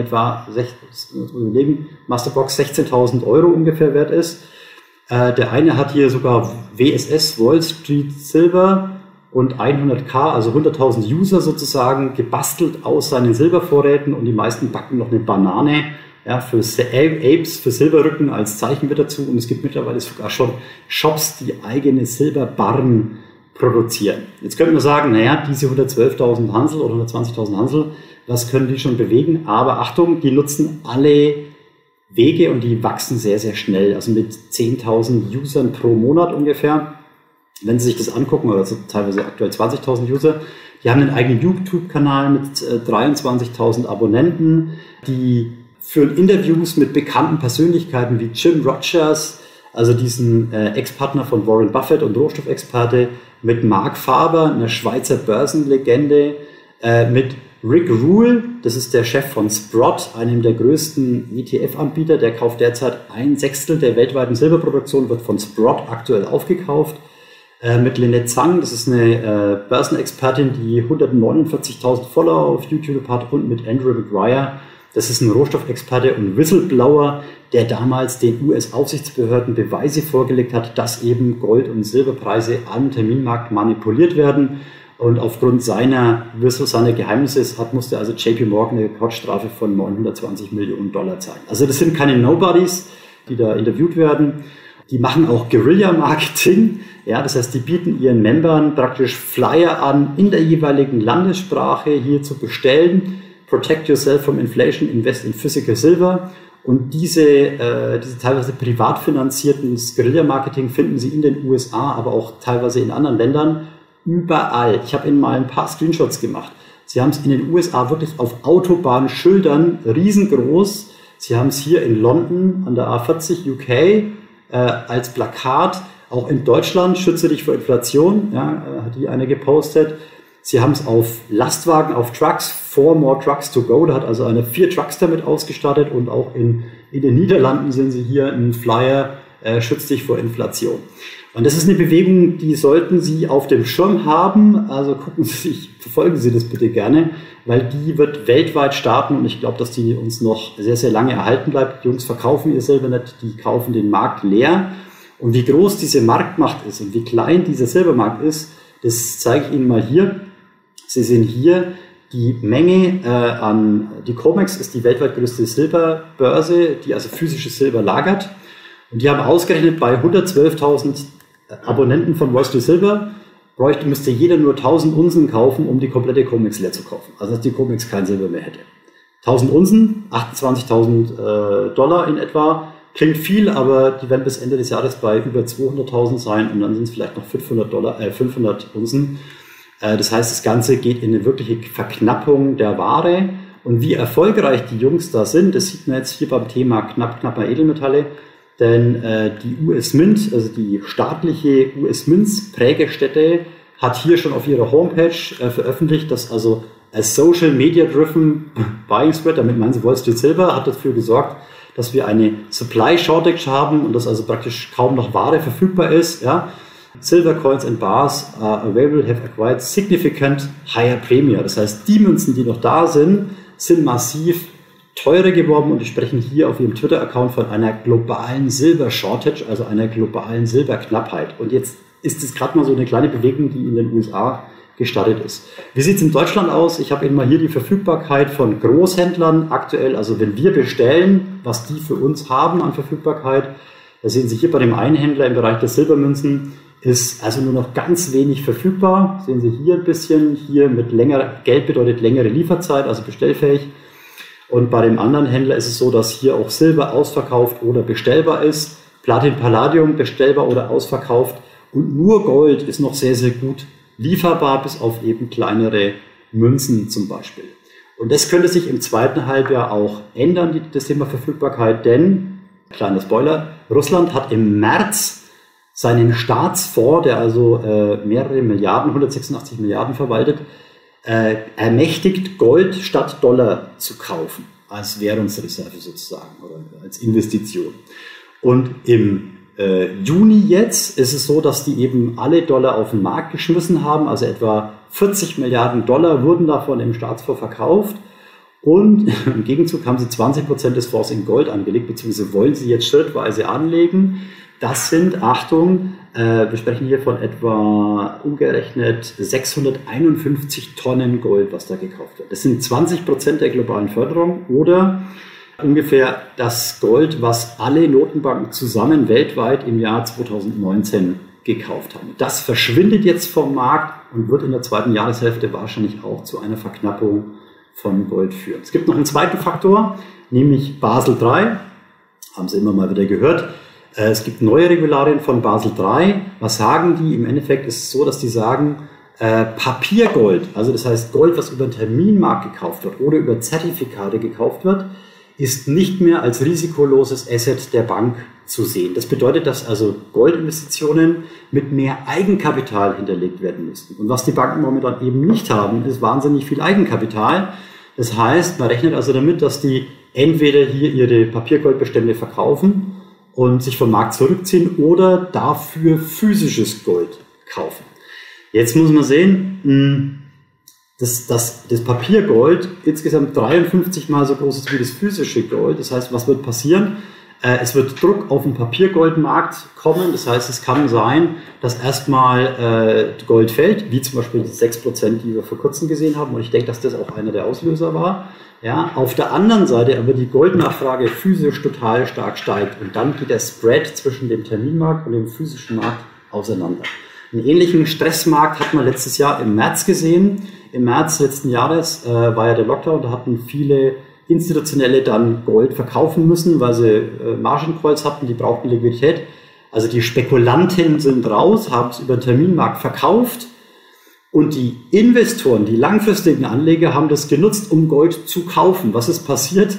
Masterbox 16.000 € ungefähr wert ist. Der eine hat hier sogar WSS, Wall Street Silver und 100.000, also 100.000 User sozusagen gebastelt aus seinen Silbervorräten und die meisten backen noch eine Banane ja, für Apes, für Silberrücken als Zeichen mit dazu. Und es gibt mittlerweile sogar schon Shops, die eigene Silberbarren produzieren. Jetzt könnte man sagen, naja, diese 112.000 Hansel oder 120.000 Hansel, was können die schon bewegen? Aber Achtung, die nutzen alle Wege und die wachsen sehr, sehr schnell. Also mit 10.000 Usern pro Monat ungefähr. Wenn Sie sich das angucken, also teilweise aktuell 20.000 User, die haben einen eigenen YouTube-Kanal mit 23.000 Abonnenten, die führen Interviews mit bekannten Persönlichkeiten wie Jim Rogers, also diesen Ex-Partner von Warren Buffett und Rohstoffexperte, mit Mark Faber, einer Schweizer Börsenlegende, mit Rick Rule, das ist der Chef von Sprott, einem der größten ETF-Anbieter, der kauft derzeit 1/6 der weltweiten Silberproduktion, wird von Sprott aktuell aufgekauft. Mit Lynette Zhang, das ist eine Börsenexpertin, die 149.000 Follower auf YouTube hat, und mit Andrew McGuire, das ist ein Rohstoffexperte und Whistleblower, der damals den US-Aufsichtsbehörden Beweise vorgelegt hat, dass eben Gold- und Silberpreise am Terminmarkt manipuliert werden. Und aufgrund seiner Geheimnisse musste also JP Morgan eine Rekordstrafe von $920 Millionen zahlen. Also das sind keine Nobodies, die da interviewt werden. Die machen auch Guerilla-Marketing. Ja, das heißt, die bieten ihren Membern praktisch Flyer an, in der jeweiligen Landessprache hier zu bestellen. Protect yourself from inflation, invest in physical silver. Und diese teilweise privat finanzierten Guerilla-Marketing finden Sie in den USA, aber auch teilweise in anderen Ländern überall. Ich habe Ihnen mal ein paar Screenshots gemacht. Sie haben es in den USA wirklich auf Autobahnschildern riesengroß. Sie haben es hier in London an der A40 UK als Plakat. Auch in Deutschland, schütze dich vor Inflation, ja, hat die eine gepostet. Sie haben es auf Lastwagen, auf Trucks, 4 more trucks to go. Da hat also eine 4 Trucks damit ausgestattet, und auch in den Niederlanden sehen Sie hier einen Flyer, schütze dich vor Inflation. Und das ist eine Bewegung, die sollten Sie auf dem Schirm haben. Also verfolgen Sie das bitte gerne, weil die wird weltweit starten, und ich glaube, dass die uns noch sehr, sehr lange erhalten bleibt. Die Jungs verkaufen ihr Silber nicht, die kaufen den Markt leer. Und wie groß diese Marktmacht ist und wie klein dieser Silbermarkt ist, das zeige ich Ihnen mal hier. Sie sehen hier die Menge die COMEX ist die weltweit größte Silberbörse, die also physisches Silber lagert. Und die haben ausgerechnet, bei 112.000 Abonnenten von Wall Street Silver müsste jeder nur 1.000 Unzen kaufen, um die komplette COMEX leer zu kaufen. Also dass die COMEX kein Silber mehr hätte. 1.000 Unzen, $28.000 in etwa. Klingt viel, aber die werden bis Ende des Jahres bei über 200.000 sein, und dann sind es vielleicht noch 500 Unzen. Das heißt, das Ganze geht in eine wirkliche Verknappung der Ware. Und wie erfolgreich die Jungs da sind, das sieht man jetzt hier beim Thema knapper Edelmetalle. Denn die US Mint, also die staatliche US Mint-Prägestätte, hat hier schon auf ihrer Homepage veröffentlicht, dass also als Social Media Driven Buying Spread, damit meinen sie Wall Street Silver, hat dafür gesorgt, dass wir eine Supply Shortage haben und dass also praktisch kaum noch Ware verfügbar ist. Ja. Silver coins and bars are available, have acquired significant higher premium. Das heißt, die Münzen, die noch da sind massiv teurer geworden, und die sprechen hier auf ihrem Twitter-Account von einer globalen Silber-Shortage, also einer globalen Silberknappheit. Und jetzt ist es gerade mal so eine kleine Bewegung, die in den USA gestartet ist. Wie sieht es in Deutschland aus? Ich habe Ihnen mal hier die Verfügbarkeit von Großhändlern aktuell, also wenn wir bestellen, was die für uns haben an Verfügbarkeit. Da sehen Sie hier bei dem einen Händler im Bereich der Silbermünzen, ist also nur noch ganz wenig verfügbar. Sehen Sie hier ein bisschen, hier mit Geld bedeutet längere Lieferzeit, also bestellfähig. Und bei dem anderen Händler ist es so, dass hier auch Silber ausverkauft oder bestellbar ist, Platin, Palladium bestellbar oder ausverkauft, und nur Gold ist noch sehr, sehr gut lieferbar, bis auf eben kleinere Münzen zum Beispiel. Und das könnte sich im zweiten Halbjahr auch ändern, das Thema Verfügbarkeit, denn, kleiner Spoiler, Russland hat im März seinen Staatsfonds, der also mehrere Milliarden, 186 Milliarden verwaltet, ermächtigt, Gold statt Dollar zu kaufen, als Währungsreserve sozusagen oder als Investition. Und im Juni jetzt ist es so, dass die eben alle Dollar auf den Markt geschmissen haben, also etwa 40 Milliarden Dollar wurden davon im Staatsfonds verkauft, und im Gegenzug haben sie 20% des Fonds in Gold angelegt, beziehungsweise wollen sie jetzt schrittweise anlegen. Das sind, Achtung, wir sprechen hier von etwa umgerechnet 651 Tonnen Gold, was da gekauft wird. Das sind 20% der globalen Förderung, oder ungefähr das Gold, was alle Notenbanken zusammen weltweit im Jahr 2019 gekauft haben. Das verschwindet jetzt vom Markt und wird in der zweiten Jahreshälfte wahrscheinlich auch zu einer Verknappung von Gold führen. Es gibt noch einen zweiten Faktor, nämlich Basel III. Haben Sie immer mal wieder gehört. Es gibt neue Regularien von Basel III. Was sagen die? Im Endeffekt ist es so, dass die sagen, Papiergold, also das heißt Gold, was über den Terminmarkt gekauft wird oder über Zertifikate gekauft wird, ist nicht mehr als risikoloses Asset der Bank zu sehen. Das bedeutet, dass also Goldinvestitionen mit mehr Eigenkapital hinterlegt werden müssten. Und was die Banken momentan eben nicht haben, ist wahnsinnig viel Eigenkapital. Das heißt, man rechnet also damit, dass die entweder hier ihre Papiergoldbestände verkaufen und sich vom Markt zurückziehen oder dafür physisches Gold kaufen. Jetzt muss man sehen, dass das Papiergold insgesamt 53 mal so groß ist wie das physische Gold. Das heißt, was wird passieren? Es wird Druck auf den Papiergoldmarkt kommen. Das heißt, es kann sein, dass erstmal Gold fällt, wie zum Beispiel die 6%, die wir vor kurzem gesehen haben. Und ich denke, dass das auch einer der Auslöser war. Ja, auf der anderen Seite aber die Goldnachfrage physisch total stark steigt. Und dann geht der Spread zwischen dem Terminmarkt und dem physischen Markt auseinander. Einen ähnlichen Stressmarkt hat man letztes Jahr im März gesehen. Im März letzten Jahres war ja der Lockdown, da hatten viele Institutionelle dann Gold verkaufen müssen, weil sie Margin Calls hatten, die brauchten Liquidität. Also die Spekulanten sind raus, haben es über den Terminmarkt verkauft und die Investoren, die langfristigen Anleger haben das genutzt, um Gold zu kaufen. Was ist passiert?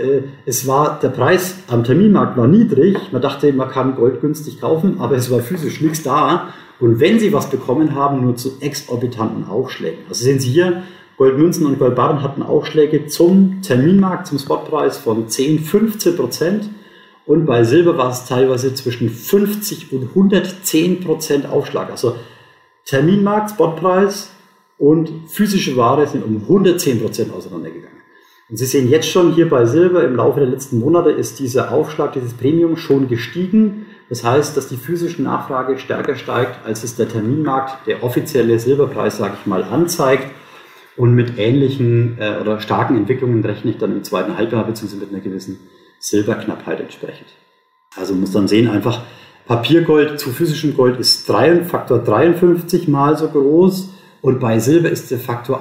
Der Preis am Terminmarkt war niedrig, man dachte, man kann Gold günstig kaufen, aber es war physisch nichts da. Und wenn Sie was bekommen haben, nur zu exorbitanten Aufschlägen. Also sehen Sie hier, Goldmünzen und Goldbarren hatten Aufschläge zum Terminmarkt, zum Spotpreis von 10–15%. Und bei Silber war es teilweise zwischen 50 und 110% Aufschlag. Also Terminmarkt, Spotpreis und physische Ware sind um 110% auseinandergegangen. Und Sie sehen jetzt schon hier bei Silber, im Laufe der letzten Monate ist dieser Aufschlag, dieses Premium schon gestiegen. Das heißt, dass die physische Nachfrage stärker steigt, als es der Terminmarkt, der offizielle Silberpreis, sage ich mal, anzeigt. Und mit ähnlichen oder starken Entwicklungen rechne ich dann im zweiten Halbjahr bzw. mit einer gewissen Silberknappheit entsprechend. Also man muss dann sehen, einfach Papiergold zu physischem Gold ist Faktor 53 mal so groß und bei Silber ist der Faktor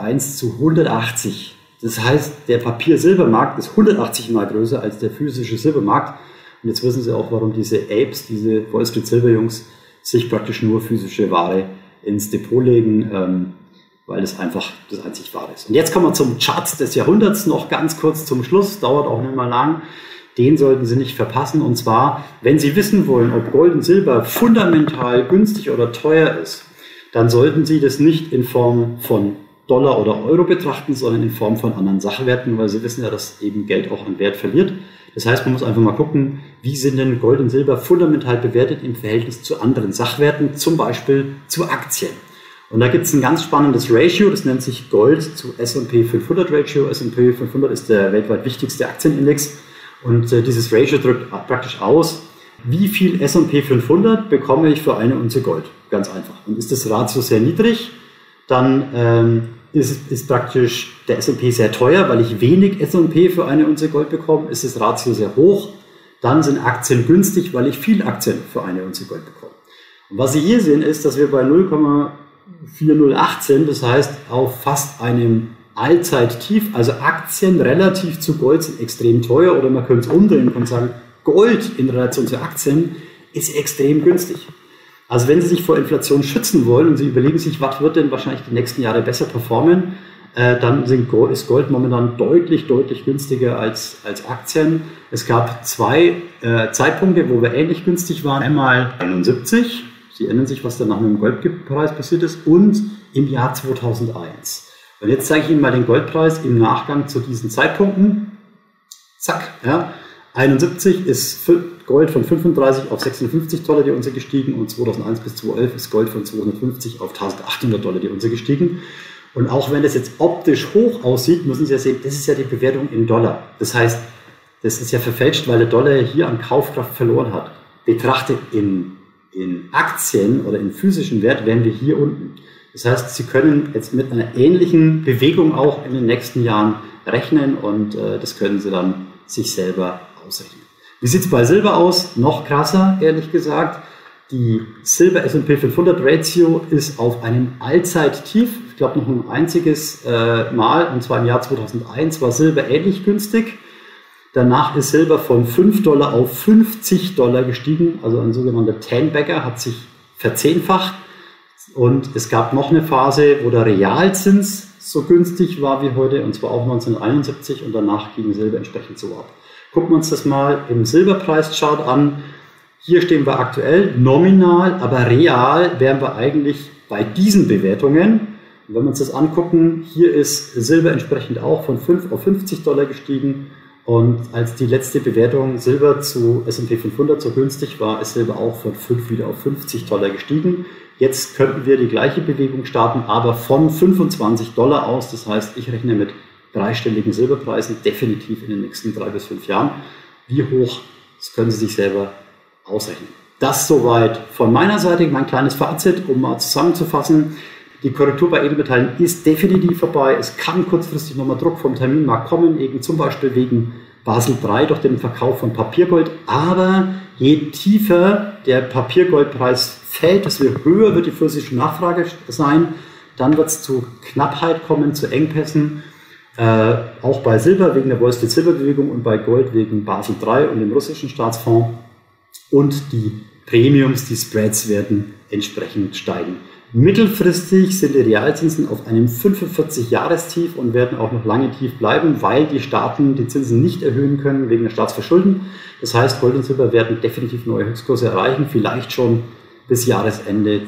1:180. Das heißt, der Papier-Silbermarkt ist 180 mal größer als der physische Silbermarkt. Und jetzt wissen Sie auch, warum diese Apes, diese Wall Street Silberjungs, sich praktisch nur physische Ware ins Depot legen, weil es einfach das einzig Wahre ist. Und jetzt kommen wir zum Chart des Jahrhunderts, noch ganz kurz zum Schluss, dauert auch nicht mal lang. Den sollten Sie nicht verpassen. Und zwar, wenn Sie wissen wollen, ob Gold und Silber fundamental günstig oder teuer ist, dann sollten Sie das nicht in Form von Dollar oder Euro betrachten, sondern in Form von anderen Sachwerten, weil Sie wissen ja, dass eben Geld auch an Wert verliert. Das heißt, man muss einfach mal gucken, wie sind denn Gold und Silber fundamental bewertet im Verhältnis zu anderen Sachwerten, zum Beispiel zu Aktien. Und da gibt es ein ganz spannendes Ratio, das nennt sich Gold zu S&P 500 Ratio. S&P 500 ist der weltweit wichtigste Aktienindex und dieses Ratio drückt praktisch aus, wie viel S&P 500 bekomme ich für eine Unze Gold. Ganz einfach. Und ist das Ratio sehr niedrig, dann ist praktisch der S&P sehr teuer, weil ich wenig S&P für eine Unze Gold bekomme. Ist das Ratio sehr hoch, dann sind Aktien günstig, weil ich viel Aktien für eine Unze Gold bekomme. Und was Sie hier sehen, ist, dass wir bei 0,4018 sind, das heißt auf fast einem Allzeittief, also Aktien relativ zu Gold sind extrem teuer, oder man könnte es umdrehen und sagen, Gold in Relation zu Aktien ist extrem günstig. Also wenn Sie sich vor Inflation schützen wollen und Sie überlegen sich, was wird denn wahrscheinlich die nächsten Jahre besser performen, dann ist Gold momentan deutlich günstiger als Aktien. Es gab zwei Zeitpunkte, wo wir ähnlich günstig waren. Einmal 71, Sie erinnern sich, was danach mit dem Goldpreis passiert ist, und im Jahr 2001. Und jetzt zeige ich Ihnen mal den Goldpreis im Nachgang zu diesen Zeitpunkten. Zack, ja. 71 ist Gold von 35 auf $56 die Unze gestiegen und 2001 bis 2011 ist Gold von 250 auf $1800 die Unze gestiegen. Und auch wenn das jetzt optisch hoch aussieht, müssen Sie ja sehen, das ist ja die Bewertung in Dollar. Das heißt, das ist ja verfälscht, weil der Dollar hier an Kaufkraft verloren hat. Betrachtet in Aktien oder in physischen Wert wären wir hier unten. Das heißt, Sie können jetzt mit einer ähnlichen Bewegung auch in den nächsten Jahren rechnen und das können Sie dann sich selber ausrechnen. Wie sieht es bei Silber aus? Noch krasser, ehrlich gesagt. Die Silber S&P 500 Ratio ist auf einem Allzeittief. Ich glaube noch ein einziges Mal, und zwar im Jahr 2001 war Silber ähnlich günstig. Danach ist Silber von $5 auf $50 gestiegen, also ein sogenannter Ten-Bagger hat sich verzehnfacht. Und es gab noch eine Phase, wo der Realzins so günstig war wie heute, und zwar auch 1971, und danach ging Silber entsprechend so ab. Gucken wir uns das mal im Silberpreischart an. Hier stehen wir aktuell nominal, aber real wären wir eigentlich bei diesen Bewertungen. Und wenn wir uns das angucken, hier ist Silber entsprechend auch von $5 auf $50 gestiegen. Und als die letzte Bewertung Silber zu S&P 500 so günstig war, ist Silber auch von 5 wieder auf $50 gestiegen. Jetzt könnten wir die gleiche Bewegung starten, aber von $25 aus. Das heißt, ich rechne mit dreistelligen Silberpreisen definitiv in den nächsten 3 bis 5 Jahren. Wie hoch, das können Sie sich selber ausrechnen. Das soweit von meiner Seite, mein kleines Fazit, um mal zusammenzufassen. Die Korrektur bei Edelmetallen ist definitiv vorbei. Es kann kurzfristig nochmal Druck vom Terminmarkt kommen, eben zum Beispiel wegen Basel III durch den Verkauf von Papiergold. Aber je tiefer der Papiergoldpreis fällt, desto höher wird die physische Nachfrage sein. Dann wird es zu Knappheit kommen, zu Engpässen. Auch bei Silber wegen der Wall Street Silberbewegung und bei Gold wegen Basel III und dem russischen Staatsfonds. Und die Premiums, die Spreads werden entsprechend steigen. Mittelfristig sind die Realzinsen auf einem 45-Jahrestief und werden auch noch lange tief bleiben, weil die Staaten die Zinsen nicht erhöhen können wegen der Staatsverschulden. Das heißt, Gold und Silber werden definitiv neue Höchstkurse erreichen, vielleicht schon bis Jahresende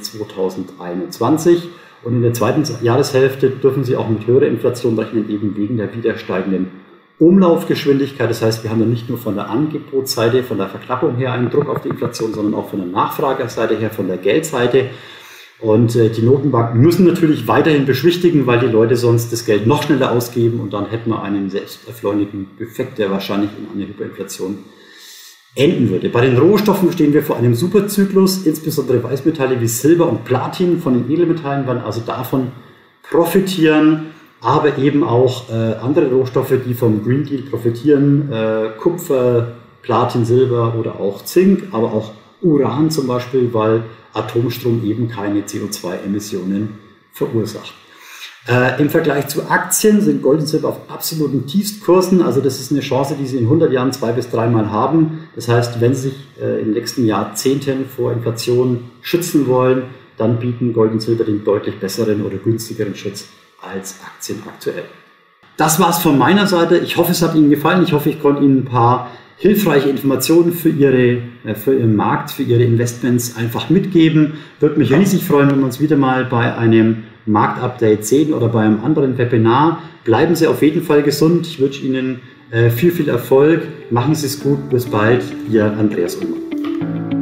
2021. Und in der zweiten Jahreshälfte dürfen sie auch mit höherer Inflation rechnen, eben wegen der wieder steigenden Umlaufgeschwindigkeit. Das heißt, wir haben ja nicht nur von der Angebotsseite, von der Verknappung her einen Druck auf die Inflation, sondern auch von der Nachfrageseite her, von der Geldseite. Und die Notenbanken müssen natürlich weiterhin beschwichtigen, weil die Leute sonst das Geld noch schneller ausgeben und dann hätten wir einen selbsterfleunigenden Effekt, der wahrscheinlich in einer Hyperinflation enden würde. Bei den Rohstoffen stehen wir vor einem Superzyklus, insbesondere Weißmetalle wie Silber und Platin von den Edelmetallen werden also davon profitieren, aber eben auch andere Rohstoffe, die vom Green Deal profitieren, Kupfer, Platin, Silber oder auch Zink, aber auch Uran zum Beispiel, weil Atomstrom eben keine CO2-Emissionen verursacht. Im Vergleich zu Aktien sind Gold und Silber auf absoluten Tiefstkursen. Also das ist eine Chance, die Sie in 100 Jahren 2- bis 3-mal haben. Das heißt, wenn Sie sich in den nächsten Jahrzehnten vor Inflation schützen wollen, dann bieten Gold und Silber den deutlich besseren oder günstigeren Schutz als Aktien aktuell. Das war's von meiner Seite. Ich hoffe, es hat Ihnen gefallen. Ich hoffe, ich konnte Ihnen ein paar hilfreiche Informationen für Ihren Markt, für Ihre Investments einfach mitgeben. Würde mich riesig freuen, wenn wir uns wieder mal bei einem Marktupdate sehen oder bei einem anderen Webinar. Bleiben Sie auf jeden Fall gesund. Ich wünsche Ihnen viel, viel Erfolg. Machen Sie es gut. Bis bald. Ihr Andreas Ullmann.